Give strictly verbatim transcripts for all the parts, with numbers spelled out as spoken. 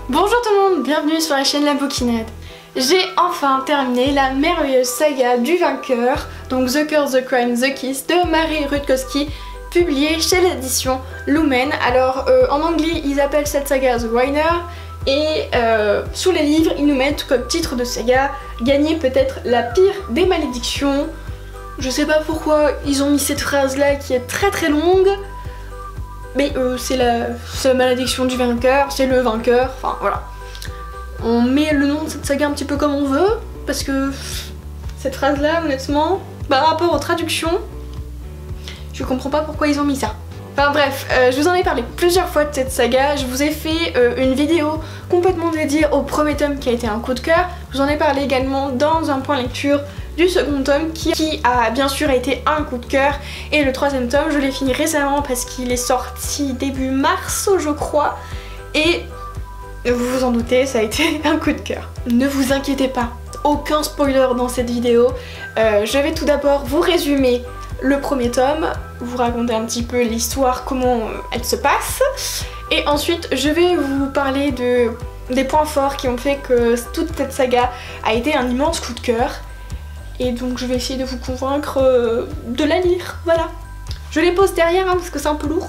Bonjour tout le monde, bienvenue sur la chaîne La Bouquinade. J'ai enfin terminé la merveilleuse saga du vainqueur, donc The Curse, The Crime, The Kiss de Mary Rutkowski, publiée chez l'édition Lumen. Alors euh, en anglais ils appellent cette saga The Winner, et euh, sous les livres ils nous mettent comme titre de saga gagner peut-être la pire des malédictions. Je sais pas pourquoi ils ont mis cette phrase là qui est très très longue, mais euh, c'est la, la malédiction du vainqueur, c'est le vainqueur, enfin voilà. On met le nom de cette saga un petit peu comme on veut, parce que cette phrase là honnêtement, par rapport aux traductions, je comprends pas pourquoi ils ont mis ça. Enfin bref, euh, je vous en ai parlé plusieurs fois de cette saga, je vous ai fait euh, une vidéo complètement dédiée au premier tome qui a été un coup de cœur, je vous en ai parlé également dans un point lecture du second tome qui, qui a bien sûr été un coup de cœur, et le troisième tome je l'ai fini récemment parce qu'il est sorti début mars je crois, et vous vous en doutez, ça a été un coup de cœur. Ne vous inquiétez pas, aucun spoiler dans cette vidéo, euh, je vais tout d'abord vous résumer le premier tome, vous raconter un petit peu l'histoire, comment elle se passe, et ensuite je vais vous parler de, des points forts qui ont fait que toute cette saga a été un immense coup de cœur. Et donc je vais essayer de vous convaincre euh, de la lire, voilà. Je les pose derrière hein, parce que c'est un peu lourd.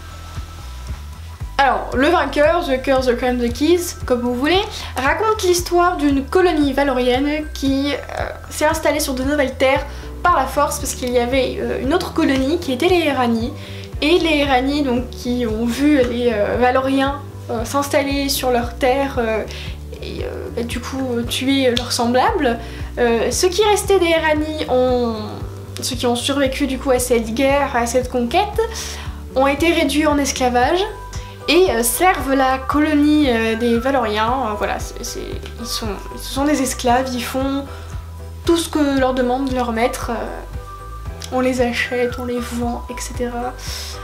Alors, le vainqueur, The Curse, The Crime, The Kiss, comme vous voulez, raconte l'histoire d'une colonie valorienne qui euh, s'est installée sur de nouvelles terres par la force parce qu'il y avait euh, une autre colonie qui était les Éranies. Et les Éranies, donc, qui ont vu les euh, Valoriens euh, s'installer sur leurs terres euh, et euh, bah, du coup euh, tuer leurs semblables. Euh, ceux qui restaient des Éranies, ont... ceux qui ont survécu du coup à cette guerre, à cette conquête, ont été réduits en esclavage et euh, servent la colonie euh, des Valoriens. Euh, voilà, c'est, c'est... Ils, sont... ils sont des esclaves, ils font tout ce que leur demande leur maître. Euh... On les achète, on les vend, et cetera.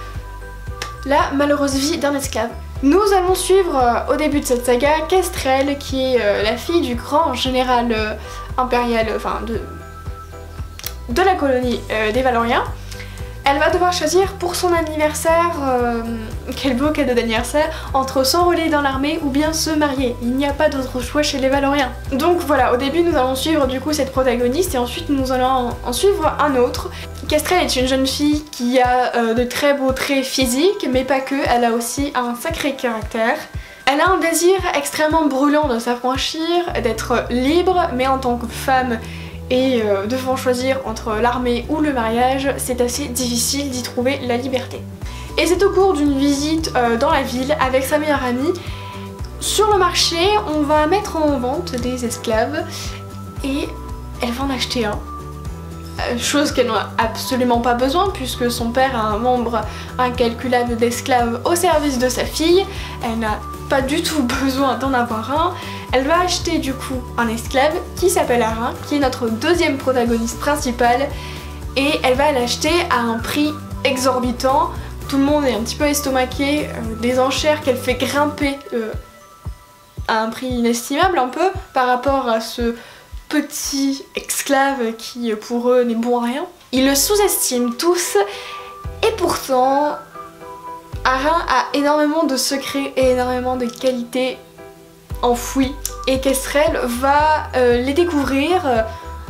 La malheureuse vie d'un esclave. Nous allons suivre euh, au début de cette saga Kestrel, qui est euh, la fille du grand général euh, impérial, enfin de, de la colonie euh, des Valoriens. Elle va devoir choisir pour son anniversaire, euh, quel beau cadeau d'anniversaire, entre s'enrôler dans l'armée ou bien se marier. Il n'y a pas d'autre choix chez les Valoriens. Donc voilà, au début nous allons suivre du coup cette protagoniste et ensuite nous allons en, en suivre un autre. Kestrel est une jeune fille qui a euh, de très beaux traits physiques, mais pas que, elle a aussi un sacré caractère. Elle a un désir extrêmement brûlant de s'affranchir, d'être libre, mais en tant que femme et euh, devant choisir entre l'armée ou le mariage, c'est assez difficile d'y trouver la liberté. Et c'est au cours d'une visite euh, dans la ville avec sa meilleure amie. Sur le marché, on va mettre en vente des esclaves et elle va en acheter un. Chose qu'elle n'a absolument pas besoin puisque son père a un nombre incalculable d'esclaves au service de sa fille. Elle n'a pas du tout besoin d'en avoir un. Elle va acheter du coup un esclave qui s'appelle Arin, qui est notre deuxième protagoniste principale, et elle va l'acheter à un prix exorbitant. Tout le monde est un petit peu estomaqué, euh, des enchères qu'elle fait grimper euh, à un prix inestimable un peu par rapport à ce petit esclave qui pour eux n'est bon à rien. Ils le sous-estiment tous, et pourtant Arin a énormément de secrets et énormément de qualités enfouies, et Kestrel va euh, les découvrir euh,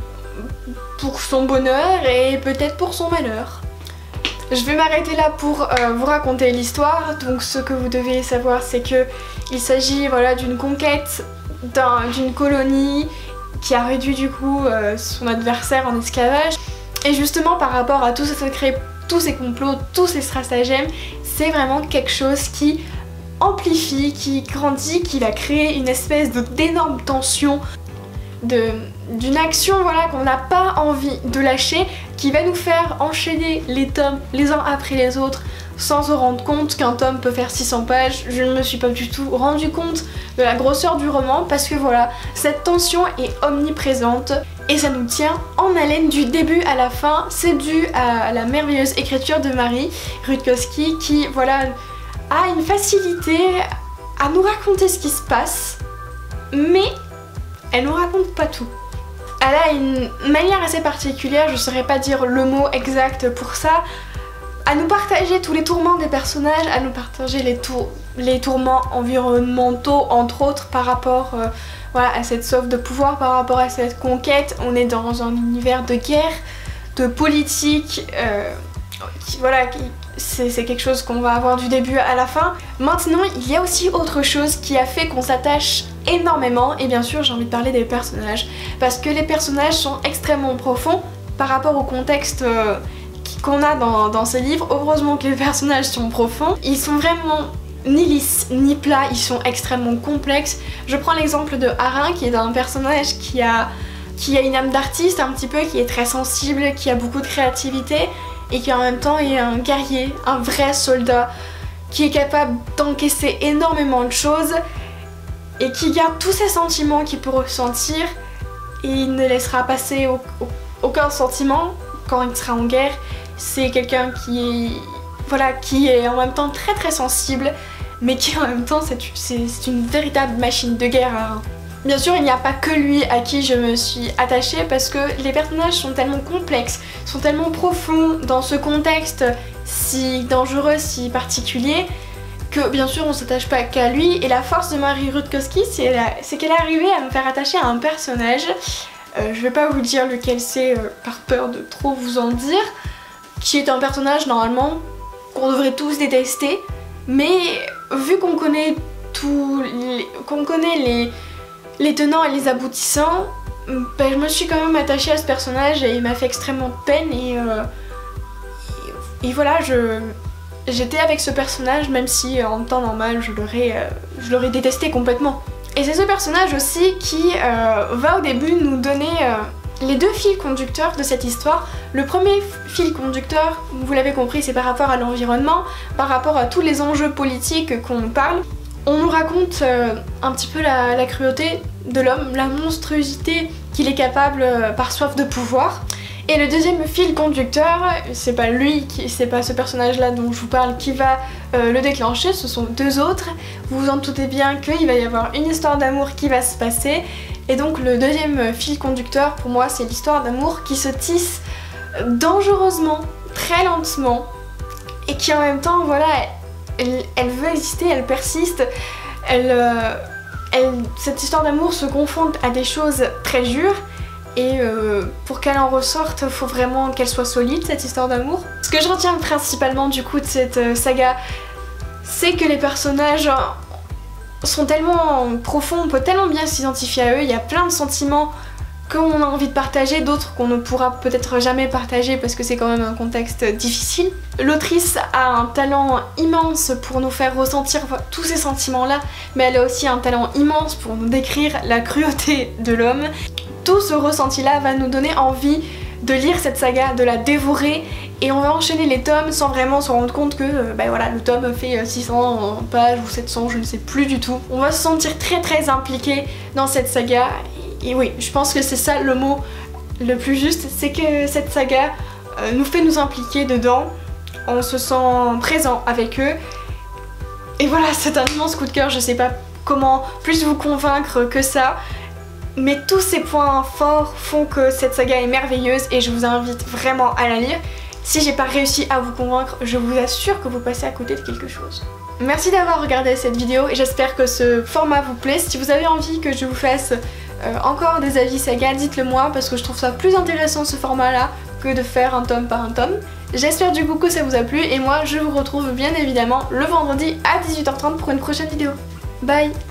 pour son bonheur et peut-être pour son malheur. Je vais m'arrêter là pour euh, vous raconter l'histoire. Donc ce que vous devez savoir, c'est que il s'agit voilà, d'une conquête d'un, d'une colonie qui a réduit du coup euh, son adversaire en esclavage. Et justement par rapport à tous ces secrets, tous ces complots, tous ces stratagèmes, c'est vraiment quelque chose qui amplifie, qui grandit, qui va créer une espèce de, d'énorme tension, de, d'une action voilà, qu'on n'a pas envie de lâcher, qui va nous faire enchaîner les tomes les uns après les autres sans se rendre compte qu'un tome peut faire six cents pages. Je ne me suis pas du tout rendu compte de la grosseur du roman parce que voilà, cette tension est omniprésente et ça nous tient en haleine du début à la fin. C'est dû à la merveilleuse écriture de Mary Rutkowski qui voilà, a une facilité à nous raconter ce qui se passe, mais elle nous raconte pas tout. Elle a une manière assez particulière, je saurais pas dire le mot exact pour ça, à nous partager tous les tourments des personnages, à nous partager les, tour les tourments environnementaux entre autres par rapport euh, voilà, à cette soif de pouvoir, par rapport à cette conquête. On est dans un univers de guerre, de politique, euh, qui, voilà, c'est quelque chose qu'on va avoir du début à la fin. Maintenant, il y a aussi autre chose qui a fait qu'on s'attache énormément, et bien sûr j'ai envie de parler des personnages, parce que les personnages sont extrêmement profonds par rapport au contexte euh, qu'on a dans, dans ces livres. Heureusement que les personnages sont profonds, ils sont vraiment ni lisses ni plats, ils sont extrêmement complexes. Je prends l'exemple de Arin qui est un personnage qui a, qui a une âme d'artiste un petit peu, qui est très sensible, qui a beaucoup de créativité et qui en même temps est un guerrier, un vrai soldat qui est capable d'encaisser énormément de choses et qui garde tous ses sentiments qu'il peut ressentir et il ne laissera passer au, au, aucun sentiment quand il sera en guerre. C'est quelqu'un qui est, voilà, qui est en même temps très très sensible, mais qui en même temps c'est une véritable machine de guerre. Hein. Bien sûr, il n'y a pas que lui à qui je me suis attachée, parce que les personnages sont tellement complexes, sont tellement profonds dans ce contexte si dangereux, si particulier, que bien sûr on s'attache pas qu'à lui. Et la force de Marie Rutkowski, c'est qu'elle est arrivée à me faire attacher à un personnage. Euh, je vais pas vous dire lequel c'est euh, par peur de trop vous en dire, qui est un personnage normalement qu'on devrait tous détester, mais vu qu'on connaît tous les, qu'on connaît les, les tenants et les aboutissants, ben, je me suis quand même attachée à ce personnage et il m'a fait extrêmement de peine et, euh, et, et voilà, je j'étais avec ce personnage même si en temps normal je l'aurais euh, je l'aurais détesté complètement. Et c'est ce personnage aussi qui euh, va au début nous donner euh, les deux fils conducteurs de cette histoire. Le premier fil conducteur, vous l'avez compris, c'est par rapport à l'environnement, par rapport à tous les enjeux politiques qu'on parle. On nous raconte euh, un petit peu la, la cruauté de l'homme, la monstruosité qu'il est capable euh, par soif de pouvoir. Et le deuxième fil conducteur, c'est pas lui, c'est pas ce personnage-là dont je vous parle qui va euh, le déclencher, ce sont deux autres. Vous vous en doutez bien qu'il va y avoir une histoire d'amour qui va se passer. Et donc le deuxième fil conducteur pour moi, c'est l'histoire d'amour qui se tisse dangereusement, très lentement, et qui en même temps, voilà, elle, elle veut exister, elle persiste, elle, euh, elle, cette histoire d'amour se confronte à des choses très dures. Et euh, pour qu'elle en ressorte, il faut vraiment qu'elle soit solide, cette histoire d'amour. Ce que je retiens principalement du coup de cette euh, saga, c'est que les personnages sont tellement profonds, on peut tellement bien s'identifier à eux, il y a plein de sentiments qu'on a envie de partager, d'autres qu'on ne pourra peut-être jamais partager parce que c'est quand même un contexte difficile. L'autrice a un talent immense pour nous faire ressentir tous ces sentiments-là, mais elle a aussi un talent immense pour nous décrire la cruauté de l'homme. Tout ce ressenti-là va nous donner envie de lire cette saga, de la dévorer, et on va enchaîner les tomes sans vraiment se rendre compte que euh, bah voilà, le tome fait six cents pages ou sept cents, je ne sais plus du tout. On va se sentir très très impliqué dans cette saga, et, et oui, je pense que c'est ça le mot le plus juste, c'est que cette saga euh, nous fait nous impliquer dedans, on se sent présent avec eux, et voilà, c'est un immense coup de cœur, je sais pas comment plus vous convaincre que ça. Mais tous ces points forts font que cette saga est merveilleuse et je vous invite vraiment à la lire. Si j'ai pas réussi à vous convaincre, je vous assure que vous passez à côté de quelque chose. Merci d'avoir regardé cette vidéo et j'espère que ce format vous plaît. Si vous avez envie que je vous fasse euh, encore des avis saga, dites-le moi parce que je trouve ça plus intéressant ce format là que de faire un tome par un tome. J'espère du coup que ça vous a plu et moi je vous retrouve bien évidemment le vendredi à dix-huit heures trente pour une prochaine vidéo. Bye!